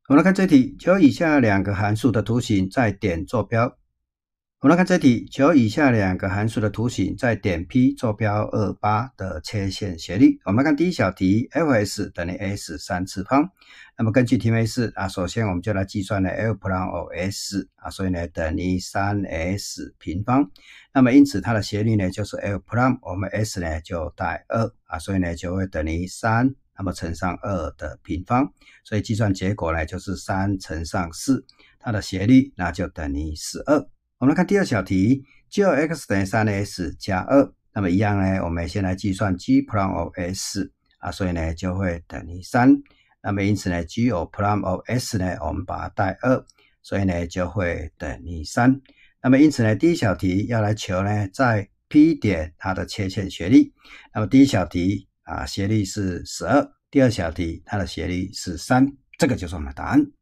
我们来看这题，求以下两个函数的图形在点坐标。我们来看这题，求以下两个函数的图形在点 P 坐标28的切线斜率。我们来看第一小题 ，f(s) 等于 s 3次方。那么根据题目是首先我们就来计算呢 L'(s) 所以呢等于 3s 平方。那么因此它的斜率呢就是 L'， 我们 s 呢就带2所以呢就会等于3。那么乘上2的平方，所以计算结果呢就是3乘上4，它的斜率那就等于12。我们来看第二小题，就 x 等于 3s 加2，那么一样呢，我们先来计算 g'(s) 所以呢就会等于3。那么因此呢 g'(s) 呢，我们把它带2，所以呢就会等于3。那么因此呢，第一小题要来求呢在 P 点它的切线斜率。那么第一小题斜率是12，第二小题它的斜率是3，这个就是我们的答案。